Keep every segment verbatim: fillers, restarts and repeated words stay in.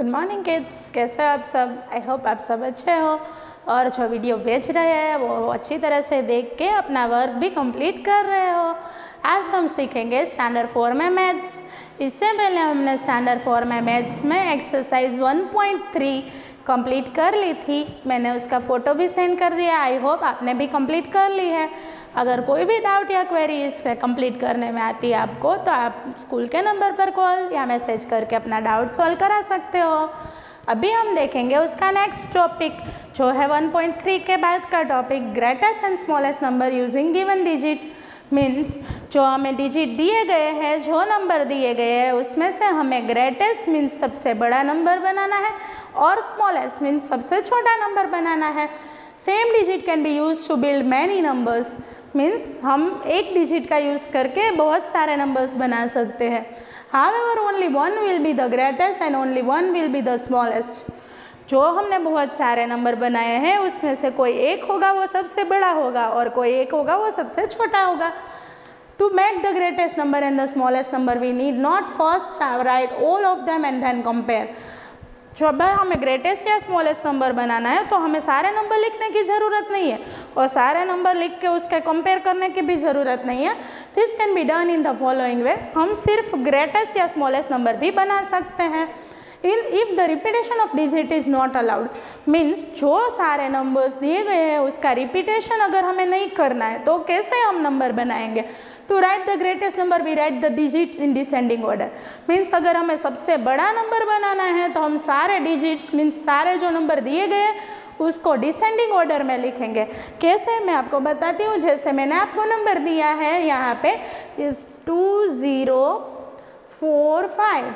Good morning kids, कैसे हो आप सब। आई होप आप सब अच्छे हो और जो वीडियो भेज रहे हैं वो अच्छी तरह से देख के अपना वर्क भी कंप्लीट कर रहे हो। आज हम सीखेंगे स्टैंडर्ड फोर में मैथ्स। इससे पहले हमने स्टैंडर्ड फोर में मैथ्स में exercise one point three complete कर ली थी। मैंने उसका फ़ोटो भी सेंड कर दिया। आई होप आपने भी कंप्लीट कर ली है। अगर कोई भी डाउट या क्वेरी इससे कंप्लीट करने में आती है आपको, तो आप स्कूल के नंबर पर कॉल या मैसेज करके अपना डाउट सॉल्व करा सकते हो। अभी हम देखेंगे उसका नेक्स्ट टॉपिक जो है वन पॉइंट थ्री के बाद का topic, greatest and smallest number using given digit. Means जो हमें डिजिट दिए गए हैं, जो नंबर दिए गए हैं, उसमें से हमें ग्रेटेस्ट मीन्स सबसे बड़ा नंबर बनाना है और स्मॉलेस्ट मीन्स सबसे छोटा नंबर बनाना है। Same digit can be use to build many numbers. Means हम एक डिजिट का यूज़ करके बहुत सारे नंबर्स बना सकते हैं। However only one will be the greatest and only one will be the smallest. जो हमने बहुत सारे नंबर बनाए हैं उसमें से कोई एक होगा वो सबसे बड़ा होगा और कोई एक होगा वो सबसे छोटा होगा। To make the greatest number and the smallest number we need not first write all of them and then compare. जब हमें ग्रेटेस्ट या स्मॉलेस्ट नंबर बनाना है तो हमें सारे नंबर लिखने की ज़रूरत नहीं है और सारे नंबर लिख के उसके कंपेयर करने की भी ज़रूरत नहीं है। This can be done in the following way. हम सिर्फ ग्रेटेस्ट या स्मॉलेस्ट नंबर भी बना सकते हैं। In if the repetition of digit is not allowed, means जो सारे नंबर्स दिए गए हैं उसका रिपीटेशन अगर हमें नहीं करना है तो कैसे हम नंबर बनाएंगे। To write the greatest number we write the digits in descending order. Means अगर हमें सबसे बड़ा नंबर बनाना है तो हम सारे डिजिट्स मीन्स सारे जो नंबर दिए गए उसको डिसेंडिंग ऑर्डर में लिखेंगे। कैसे, मैं आपको बताती हूँ। जैसे मैंने आपको नंबर दिया है यहाँ पे इस टू ज़ीरो फोर फाइव,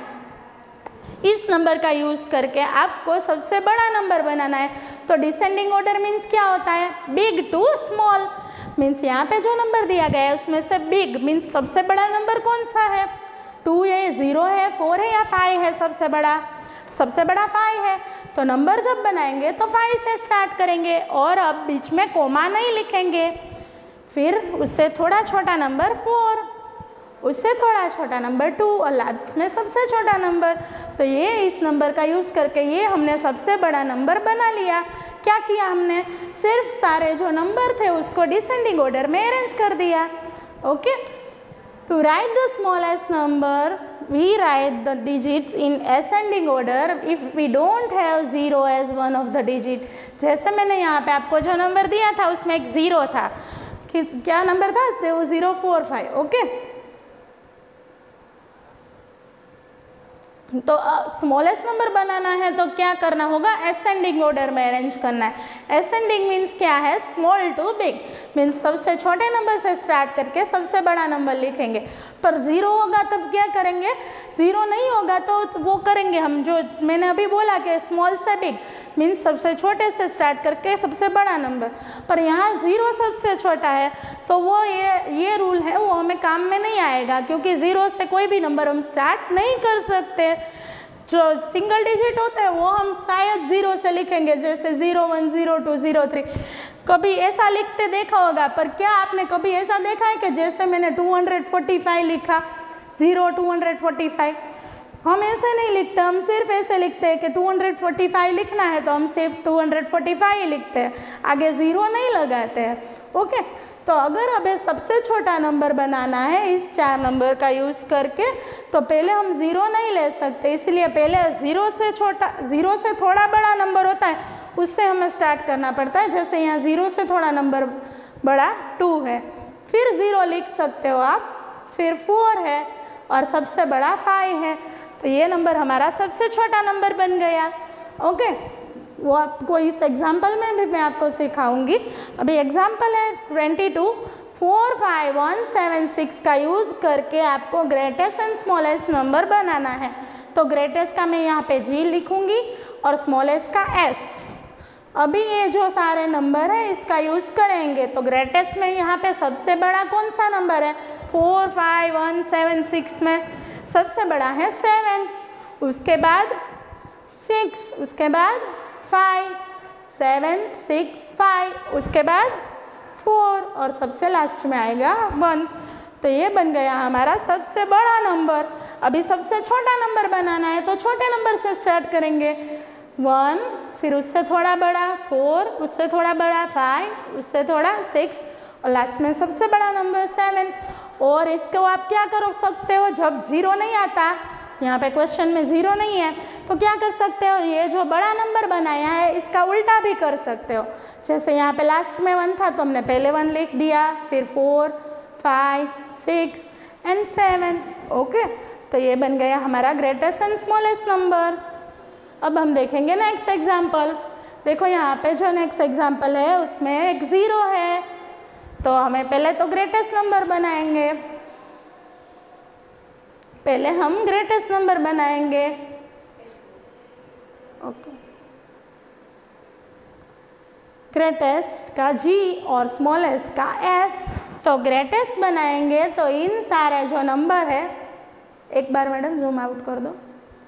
इस नंबर का यूज़ करके आपको सबसे बड़ा नंबर बनाना है। तो डिसेंडिंग ऑर्डर मीन्स क्या होता है, बिग टू स्मॉल। मीन्स यहाँ पे जो नंबर दिया गया है उसमें से बिग मीन्स सबसे बड़ा नंबर कौन सा है, टू है, ज़ीरो है, फोर है या फाइव है। सबसे बड़ा सबसे बड़ा फाइव है। तो नंबर जब बनाएंगे तो फाइव से स्टार्ट करेंगे और अब बीच में कोमा नहीं लिखेंगे। फिर उससे थोड़ा छोटा नंबर फोर, उससे थोड़ा छोटा नंबर टू और लास्ट में सबसे छोटा नंबर। तो ये इस नंबर का यूज़ करके ये हमने सबसे बड़ा नंबर बना लिया। क्या किया हमने, सिर्फ सारे जो नंबर थे उसको डिसेंडिंग ऑर्डर में अरेंज कर दिया। Okay, to write the smallest number we write the digits in ascending order if we don't have zero as one of the digit. जैसे मैंने यहाँ पे आपको जो नंबर दिया था उसमें एक ज़ीरो था, कि क्या नंबर था, वो ज़ीरो फोर फाइव। ओके, तो स्मॉलेस्ट नंबर बनाना है तो क्या करना होगा, असेंडिंग ऑर्डर में अरेंज करना है। असेंडिंग मीन्स क्या है, स्मॉल टू बिग। मीन्स सबसे छोटे नंबर से स्टार्ट करके सबसे बड़ा नंबर लिखेंगे। पर ज़ीरो होगा तब क्या करेंगे, ज़ीरो नहीं होगा तो वो करेंगे हम जो मैंने अभी बोला कि स्मॉल से बिग। मीन्स सबसे छोटे से स्टार्ट करके सबसे बड़ा नंबर। पर यहाँ ज़ीरो सबसे छोटा है तो वो ये ये रूल है वो हमें काम में नहीं आएगा, क्योंकि ज़ीरो से कोई भी नंबर हम स्टार्ट नहीं कर सकते। जो सिंगल डिजिट होते हैं वो हम शायद ज़ीरो से लिखेंगे, जैसे zero one zero two zero three, कभी ऐसा लिखते देखा होगा। पर क्या आपने कभी ऐसा देखा है कि जैसे मैंने टू हंड्रेड फोर्टी फाइव लिखा, zero two hundred forty five, हम ऐसे नहीं लिखते। हम सिर्फ ऐसे लिखते हैं कि टू हंड्रेड फोर्टी फाइव लिखना है तो हम सिर्फ टू हंड्रेड फोर्टी फाइव ही लिखते हैं, आगे ज़ीरो नहीं लगाते हैं। ओके, तो अगर हमें सबसे छोटा नंबर बनाना है इस चार नंबर का यूज़ करके तो पहले हम ज़ीरो नहीं ले सकते, इसलिए पहले ज़ीरो से छोटा ज़ीरो से थोड़ा बड़ा नंबर होता है उससे हमें स्टार्ट करना पड़ता है। जैसे यहाँ ज़ीरो से थोड़ा नंबर बड़ा टू है, फिर ज़ीरो लिख सकते हो आप, फिर फोर है और सबसे बड़ा फाइव है। तो ये नंबर हमारा सबसे छोटा नंबर बन गया। ओके, वो आपको इस एग्जाम्पल में भी मैं आपको सिखाऊंगी। अभी एग्जाम्पल है twenty two four five one seven six का यूज़ करके आपको ग्रेटेस्ट एंड स्मॉलेस्ट नंबर बनाना है। तो ग्रेटेस्ट का मैं यहाँ पे जी लिखूँगी और स्मॉलेस्ट का एस। अभी ये जो सारे नंबर है इसका यूज़ करेंगे। तो ग्रेटेस्ट में यहाँ पे सबसे बड़ा कौन सा नंबर है, four five one seven six में सबसे बड़ा है सेवन, उसके बाद सिक्स, उसके बाद फाइव, सेवन सिक्स फाइव, उसके बाद फोर और सबसे लास्ट में आएगा वन। तो ये बन गया हमारा सबसे बड़ा नंबर। अभी सबसे छोटा नंबर बनाना है तो छोटे नंबर से स्टार्ट करेंगे, वन, फिर उससे थोड़ा बड़ा फोर, उससे थोड़ा बड़ा फाइव, उससे थोड़ा सिक्स और लास्ट में सबसे बड़ा नंबर सेवन। और इसको आप क्या कर सकते हो, जब जीरो नहीं आता, यहाँ पे क्वेश्चन में ज़ीरो नहीं है, तो क्या कर सकते हो, ये जो बड़ा नंबर बनाया है इसका उल्टा भी कर सकते हो। जैसे यहाँ पे लास्ट में वन था तो हमने पहले वन लिख दिया, फिर four, five, six and seven. Okay, तो ये बन गया हमारा ग्रेटेस्ट एंड स्मॉलेस्ट नंबर। अब हम देखेंगे नेक्स्ट एग्जाम्पल। देखो यहाँ पे जो नेक्स्ट एग्जाम्पल है उसमें एक ज़ीरो है, तो हमें पहले तो ग्रेटेस्ट नंबर बनाएंगे। पहले हम ग्रेटेस्ट नंबर बनाएंगे। ओके, ग्रेटेस्ट का जी और स्मॉलेस्ट का एस। तो ग्रेटेस्ट बनाएंगे तो इन सारे जो नंबर है, एक बार मैडम जूम आउट कर दो,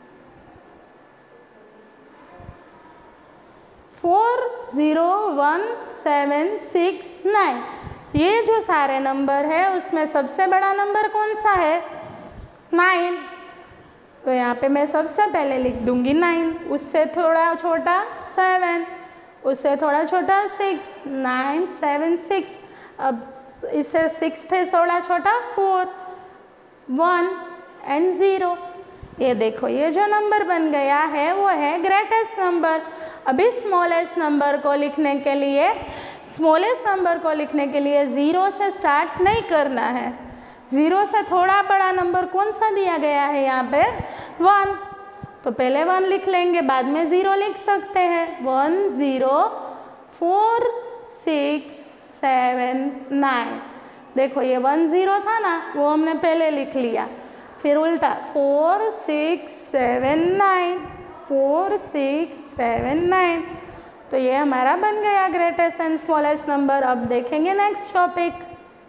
four, zero, one, seven, six, nine, ये जो सारे नंबर है उसमें सबसे बड़ा नंबर कौन सा है, नाइन। तो यहाँ पे मैं सबसे पहले लिख दूंगी नाइन, उससे थोड़ा छोटा सेवन, उससे थोड़ा छोटा सिक्स, नाइन, सेवन, सिक्स, अब इससे सिक्स से थोड़ा छोटा फोर, वन एंड ज़ीरो। ये देखो ये जो नंबर बन गया है वो है ग्रेटेस्ट नंबर। अभी स्मॉलेस्ट नंबर को लिखने के लिए स्मॉलेस्ट नंबर को लिखने के लिए ज़ीरो से स्टार्ट नहीं करना है। ज़ीरो से थोड़ा बड़ा नंबर कौन सा दिया गया है यहाँ पे, वन, तो पहले वन लिख लेंगे, बाद में ज़ीरो लिख सकते हैं। One, zero, four, six, seven, nine. देखो ये वन ज़ीरो था ना, वो हमने पहले लिख लिया, फिर उल्टा four, six, seven, nine, four, six, seven, nine. तो ये हमारा बन गया ग्रेटेस्ट एंड स्मॉलेस्ट नंबर। अब देखेंगे next topic.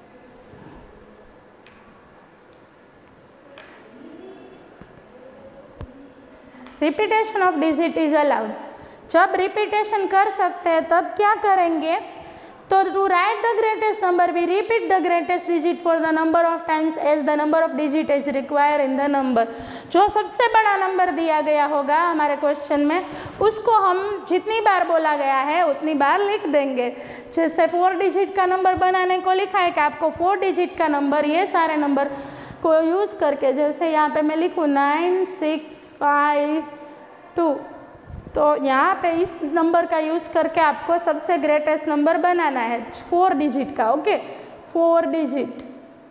Repetition of digit is allowed. जब रिपीटेशन कर सकते हैं तब क्या करेंगे, तो to write the greatest number we repeat the greatest digit for the number of times as the number of digit is require in the number. जो सबसे बड़ा नंबर दिया गया होगा हमारे क्वेश्चन में, उसको हम जितनी बार बोला गया है उतनी बार लिख देंगे। जैसे फोर डिजिट का नंबर बनाने को लिखा है कि आपको फोर डिजिट का नंबर, ये सारे नंबर को यूज़ करके, जैसे यहाँ पे मैं लिखूँ नाइन, सिक्स, फाइव, टू, तो यहाँ पे इस नंबर का यूज़ करके आपको सबसे ग्रेटेस्ट नंबर बनाना है फोर डिजिट का। Okay, four digit.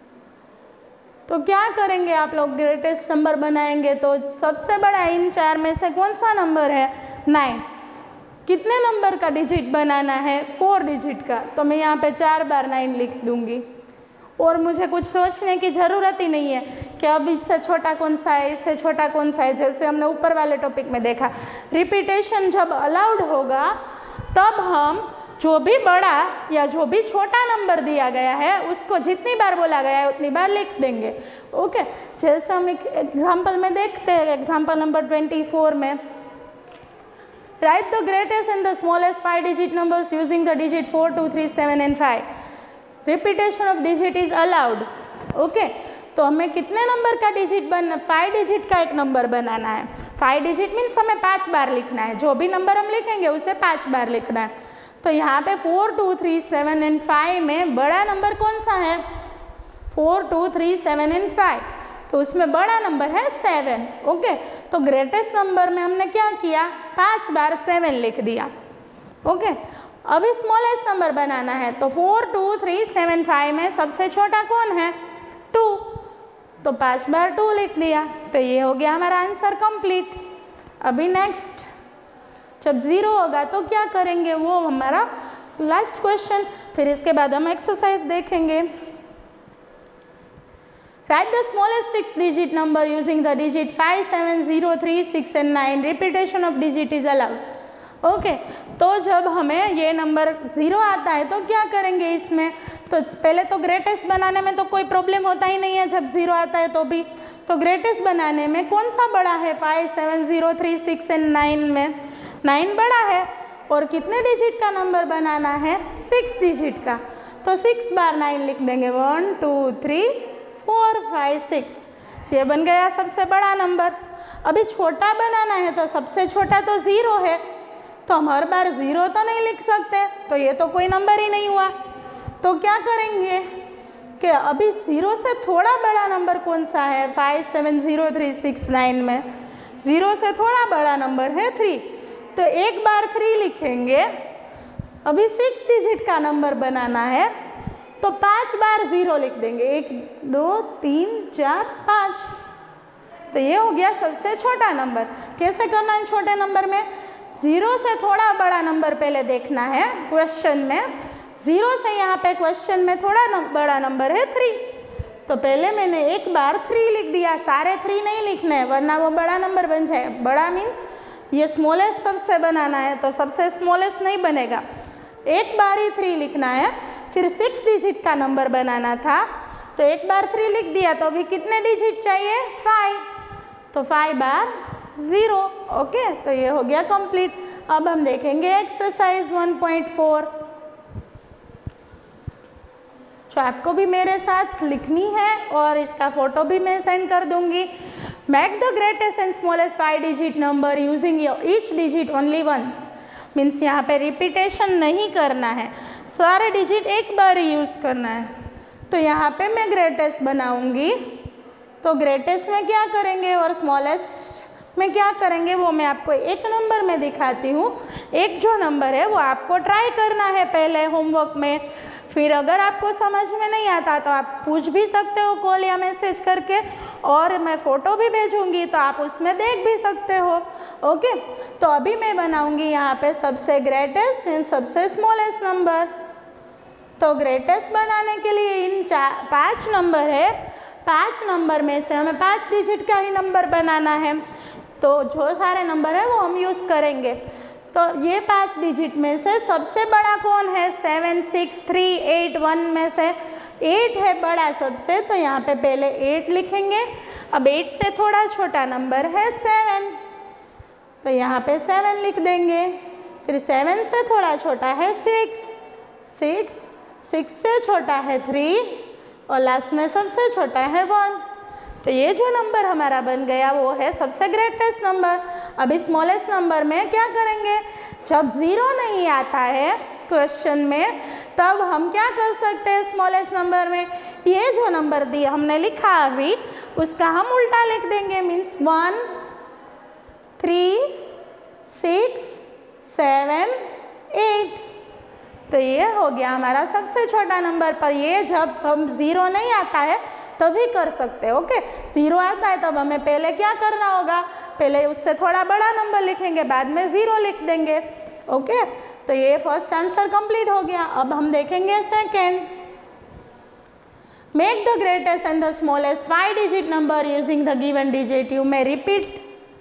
तो क्या करेंगे आप लोग, ग्रेटेस्ट नंबर बनाएंगे तो सबसे बड़ा इन चार में से कौन सा नंबर है, नाइन। कितने नंबर का डिजिट बनाना है, फोर डिजिट का, तो मैं यहाँ पे चार बार नाइन लिख दूँगी और मुझे कुछ सोचने की ज़रूरत ही नहीं है कि अब इससे छोटा कौन सा है, इससे छोटा कौन सा है। जैसे हमने ऊपर वाले टॉपिक में देखा, रिपीटेशन जब अलाउड होगा तब हम जो भी बड़ा या जो भी छोटा नंबर दिया गया है उसको जितनी बार बोला गया है उतनी बार लिख देंगे। ओके, जैसे हम एक एग्जाम्पल में देखते हैं, एग्जाम्पल नंबर ट्वेंटी फोर में, write the greatest and the smallest five digit numbers using the digit four, two, three, seven and five. Repetition of digit is allowed. Okay, तो हमें कितने नंबर का डिजिट बनना, five digit का एक number बनाना है। फाइव डिजिट मीन्स हमें पाँच बार लिखना है, जो भी नंबर हम लिखेंगे उसे पाँच बार लिखना है। तो यहाँ पे four, two, three, seven and five में बड़ा नंबर कौन सा है, four, two, three, seven and five, तो उसमें बड़ा नंबर है सेवन। ओके, तो ग्रेटेस्ट नंबर में हमने क्या किया, पाँच बार सेवन लिख दिया। ओके, अभी स्मॉलेस्ट नंबर बनाना है, तो four, two, three, seven, five में सबसे छोटा कौन है, टू, तो पाँच बार टू लिख दिया। तो ये हो गया हमारा आंसर कंप्लीट। अभी नेक्स्ट, जब ज़ीरो होगा तो क्या करेंगे, वो हमारा लास्ट क्वेश्चन, फिर इसके बाद हम एक्सरसाइज देखेंगे। Write the smallest six digit number using the digit five, seven, zero, three, six and nine. Repetition of digit is allowed. Okay, तो जब हमें ये नंबर ज़ीरो आता है तो क्या करेंगे इसमें, तो पहले तो ग्रेटेस्ट बनाने में तो कोई प्रॉब्लम होता ही नहीं है जब ज़ीरो आता है तो भी। तो ग्रेटेस्ट बनाने में कौन सा बड़ा है, five, seven, zero, three, six and nine में नाइन बड़ा है, और कितने डिजिट का नंबर बनाना है, सिक्स डिजिट का, तो सिक्स बार नाइन लिख देंगे, one, two, three, four five six. ये बन गया सबसे बड़ा नंबर। अभी छोटा बनाना है तो सबसे छोटा तो ज़ीरो है, तो हम हर बार ज़ीरो तो नहीं लिख सकते, तो ये तो कोई नंबर ही नहीं हुआ। तो क्या करेंगे कि अभी ज़ीरो से थोड़ा बड़ा नंबर कौन सा है, five seven zero three six nine में ज़ीरो से थोड़ा बड़ा नंबर है थ्री, तो एक बार थ्री लिखेंगे। अभी सिक्स डिजिट का नंबर बनाना है तो पांच बार ज़ीरो लिख देंगे, एक दो तीन चार पाँच। तो ये हो गया सबसे छोटा नंबर। कैसे करना है छोटे नंबर में, ज़ीरो से थोड़ा बड़ा नंबर पहले देखना है क्वेश्चन में। ज़ीरो से यहाँ पे क्वेश्चन में थोड़ा नम, बड़ा नंबर है थ्री, तो पहले मैंने एक बार थ्री लिख दिया। सारे थ्री नहीं लिखने हैं वरना वो बड़ा नंबर बन जाए। बड़ा मीन्स ये स्मॉलेस्ट सबसे बनाना है, तो सबसे स्मॉलेस्ट नहीं बनेगा, एक बार ही थ्री लिखना है। फिर सिक्स डिजिट का नंबर बनाना था, तो एक बार थ्री लिख दिया, तो अभी कितने डिजिट चाहिए, फाइव, तो फाइव बार ज़ीरो। ओके, तो ये हो गया कंप्लीट। अब हम देखेंगे एक्सरसाइज वन पॉइंट फोर, जो आपको भी मेरे साथ लिखनी है और इसका फोटो भी मैं सेंड कर दूंगी। Make the greatest and smallest five digit number using each digit only once. Means यहाँ पे रिपीटेशन नहीं करना है, सारे डिजिट एक बार ही यूज़ करना है। तो यहाँ पे मैं ग्रेटेस्ट बनाऊंगी, तो ग्रेटेस्ट में क्या करेंगे और स्मॉलेस्ट में क्या करेंगे वो मैं आपको एक नंबर में दिखाती हूँ। एक जो नंबर है वो आपको ट्राई करना है पहले होमवर्क में, फिर अगर आपको समझ में नहीं आता तो आप पूछ भी सकते हो कॉल या मैसेज करके, और मैं फ़ोटो भी भेजूंगी तो आप उसमें देख भी सकते हो। ओके, तो अभी मैं बनाऊंगी यहाँ पे सबसे ग्रेटेस्ट एंड सबसे स्मॉलेस्ट नंबर। तो ग्रेटेस्ट बनाने के लिए इन चार पाँच नंबर है, पाँच नंबर में से हमें पाँच डिजिट का ही नंबर बनाना है, तो जो सारे नंबर है वो हम यूज़ करेंगे। तो ये पाँच डिजिट में से सबसे बड़ा कौन है, seven six three eight one में से एट है बड़ा सबसे, तो यहाँ पे पहले एट लिखेंगे। अब एट से थोड़ा छोटा नंबर है सेवन, तो यहाँ पे सेवन लिख देंगे। फिर सेवन से थोड़ा छोटा है सिक्स, सिक्स सिक्स से छोटा है थ्री, और लास्ट में सबसे छोटा है वन। तो ये जो नंबर हमारा बन गया वो है सबसे ग्रेटेस्ट नंबर। अभी स्मॉलेस्ट नंबर में क्या करेंगे, जब ज़ीरो नहीं आता है क्वेश्चन में तब हम क्या कर सकते हैं स्मॉलेस्ट नंबर में, ये जो नंबर दिया हमने लिखा अभी उसका हम उल्टा लिख देंगे। Means one three six seven eight, तो ये हो गया हमारा सबसे छोटा नंबर। पर ये जब हम ज़ीरो नहीं आता है तभी कर सकते हैं। ओके, ज़ीरो आता है तब हमें पहले क्या करना होगा, पहले उससे थोड़ा बड़ा नंबर लिखेंगे, बाद में ज़ीरो लिख देंगे। ओके, तो ये फर्स्ट आंसर कंप्लीट हो गया। अब हम देखेंगे second. Make the greatest and the smallest five digit number using the given digit. You may repeat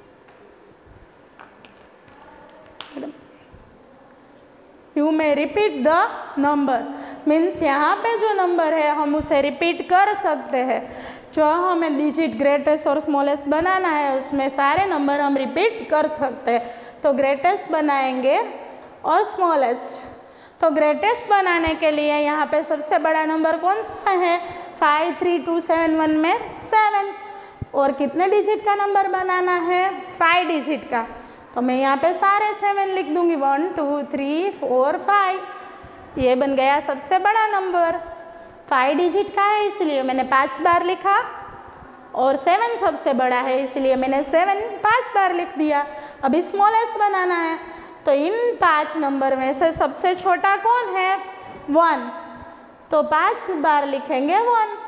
you may repeat the number. Means यहाँ पे जो नंबर है हम उसे रिपीट कर सकते हैं। जो हमें डिजिट ग्रेटेस्ट और स्मॉलेस्ट बनाना है उसमें सारे नंबर हम रिपीट कर सकते हैं। तो ग्रेटेस्ट बनाएंगे और स्मॉलेस्ट। तो ग्रेटेस्ट बनाने के लिए यहाँ पे सबसे बड़ा नंबर कौन सा है, five three two seven one में सेवन, और कितने डिजिट का नंबर बनाना है, फाइव डिजिट का। तो मैं यहाँ पे सारे सेवन लिख दूंगी, one two three four five. ये बन गया सबसे बड़ा नंबर, फाइव डिजिट का है इसलिए मैंने पाँच बार लिखा, और सेवन सबसे बड़ा है इसलिए मैंने सेवन पाँच बार लिख दिया। अभी स्मॉलेस्ट बनाना है, तो इन पाँच नंबर में से सबसे छोटा कौन है, वन, तो पाँच बार लिखेंगे वन।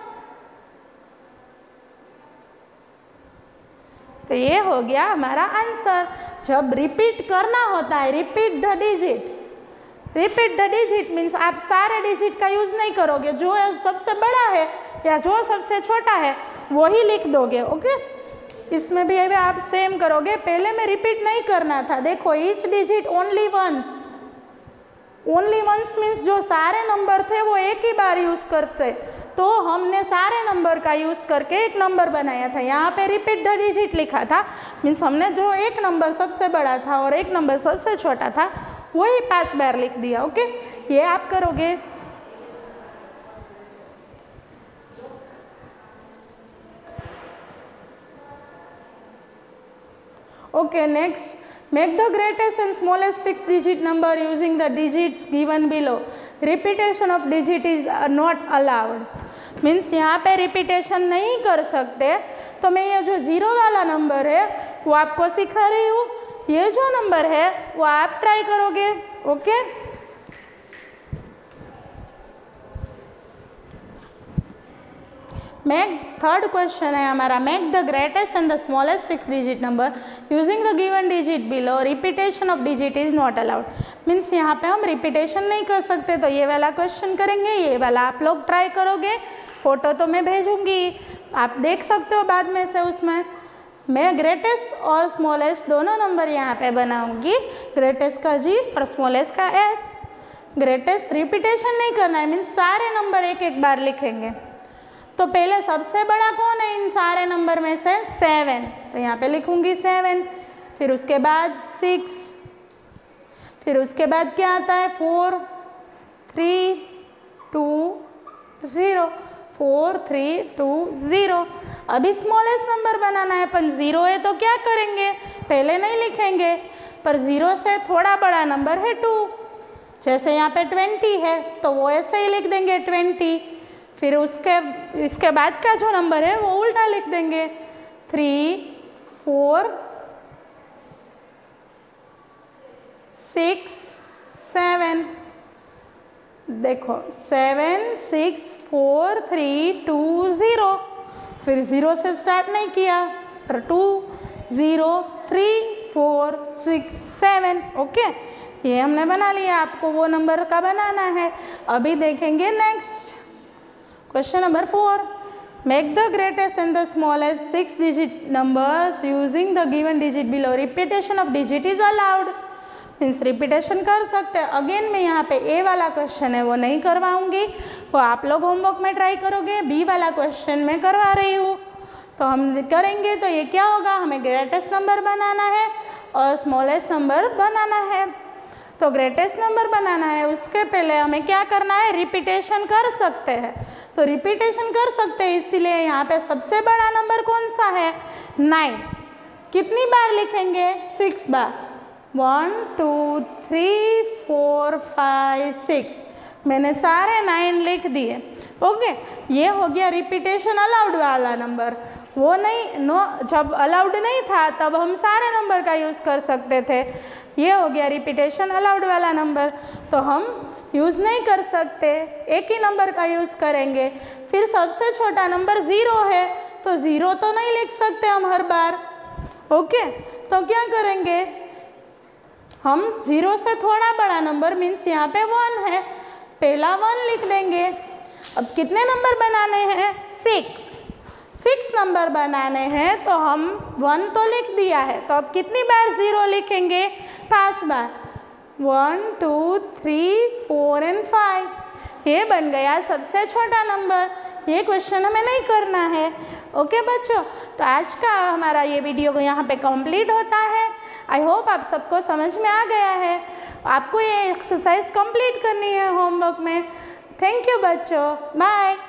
तो ये हो गया हमारा आंसर। जब रिपीट करना होता है, repeat the digit, repeat the digit means आप सारे डिजिट का यूज़ नहीं करोगे, जो सबसे बड़ा है या जो सबसे छोटा है वो ही लिख दोगे। ओके, इसमें भी अभी आप सेम करोगे। पहले में रिपीट नहीं करना था, देखो each digit only once, only once means जो सारे नंबर थे वो एक ही बार यूज़ करते, तो हमने सारे नंबर का यूज़ करके एक नंबर बनाया था। यहाँ पे रिपीट द डिजिट लिखा था, मीन्स हमने जो एक नंबर सबसे बड़ा था और एक नंबर सबसे छोटा था वही पांच बार लिख दिया। ओके, ये आप करोगे। Okay next, make the greatest and smallest six digit number using the digits given below, repetition of digit is not allowed. Means यहाँ पे रिपीटेशन नहीं कर सकते, तो मैं ये जो ज़ीरो वाला नंबर है वो आपको सिखा रही हूँ, ये जो नंबर है वो आप ट्राई करोगे। ओके मेक, थर्ड क्वेश्चन है हमारा, make the greatest and the smallest six digit number using the given digit below, repetition of digit is not allowed. Means यहाँ पे हम रिपीटेशन नहीं कर सकते, तो ये वाला क्वेश्चन करेंगे, ये वाला आप लोग ट्राई करोगे। फोटो तो मैं भेजूंगी, आप देख सकते हो बाद में से उसमें। मैं ग्रेटेस्ट और स्मॉलेस्ट दोनों नंबर यहाँ पे बनाऊंगी, ग्रेटेस्ट का जी और स्मॉलेस्ट का एस। ग्रेटेस्ट रिपीटेशन नहीं करना है, मीन्स सारे नंबर एक एक बार लिखेंगे। तो पहले सबसे बड़ा कौन है इन सारे नंबर में से? सेवन, तो यहाँ पे लिखूंगी सेवन। फिर उसके बाद सिक्स, फिर उसके बाद क्या आता है? Four, three, two, zero, four, three, two, zero. अभी स्मॉलेस्ट नंबर बनाना है, अपन ज़ीरो है तो क्या करेंगे? पहले नहीं लिखेंगे, पर ज़ीरो से थोड़ा बड़ा नंबर है टू। जैसे यहाँ पे ट्वेंटी है तो वो ऐसे ही लिख देंगे ट्वेंटी। फिर उसके इसके बाद का जो नंबर है वो उल्टा लिख देंगे, थ्री, फोर, सिक्स, सेवन। देखो seven, six, four, three, two, zero. फिर ज़ीरो से स्टार्ट नहीं किया, पर two, zero, three, four, six, seven. Okay, ये हमने बना लिया, आपको वो नंबर का बनाना है। अभी देखेंगे next question number four, make the greatest and the smallest six digit numbers using the given digit below, repetition of digit is allowed. Means repetition कर सकते हैं। अगेन मैं यहाँ पे ए वाला क्वेश्चन है वो नहीं करवाऊंगी, वो आप लोग होमवर्क में ट्राई करोगे। बी वाला क्वेश्चन मैं करवा रही हूँ, तो हम करेंगे। तो ये क्या होगा, हमें ग्रेटेस्ट नंबर बनाना है और स्मॉलेस्ट नंबर बनाना है। तो ग्रेटेस्ट नंबर बनाना है, उसके पहले हमें क्या करना है? रिपीटेशन कर सकते हैं। तो रिपीटेशन कर सकते हैं, इसीलिए यहाँ पे सबसे बड़ा नंबर कौन सा है? नाइन। कितनी बार लिखेंगे? सिक्स बार। One, two, three, four, five, six. मैंने सारे नाइन लिख दिए। ओके, ये हो गया रिपीटेशन अलाउड वाला नंबर। वो नहीं, नो, जब अलाउड नहीं था तब हम सारे नंबर का यूज़ कर सकते थे। ये हो गया रिपीटेशन अलाउड वाला नंबर, तो हम यूज़ नहीं कर सकते, एक ही नंबर का यूज़ करेंगे। फिर सबसे छोटा नंबर ज़ीरो है, तो ज़ीरो तो नहीं लिख सकते हम हर बार। ओके, तो क्या करेंगे हम? ज़ीरो से थोड़ा बड़ा नंबर, मीन्स यहाँ पे वन है, पहला वन लिख देंगे। अब कितने नंबर बनाने हैं? सिक्स। सिक्स नंबर बनाने हैं, तो हम वन तो लिख दिया है, तो अब कितनी बार ज़ीरो लिखेंगे? पाँच बार। One, two, three, four and five. ये बन गया सबसे छोटा नंबर। ये क्वेश्चन हमें नहीं करना है। ओके बच्चों, तो आज का हमारा ये वीडियो यहाँ पे कंप्लीट होता है। आई होप आप सबको समझ में आ गया है। आपको ये एक्सरसाइज कंप्लीट करनी है होमवर्क में। थैंक यू बच्चों, बाय।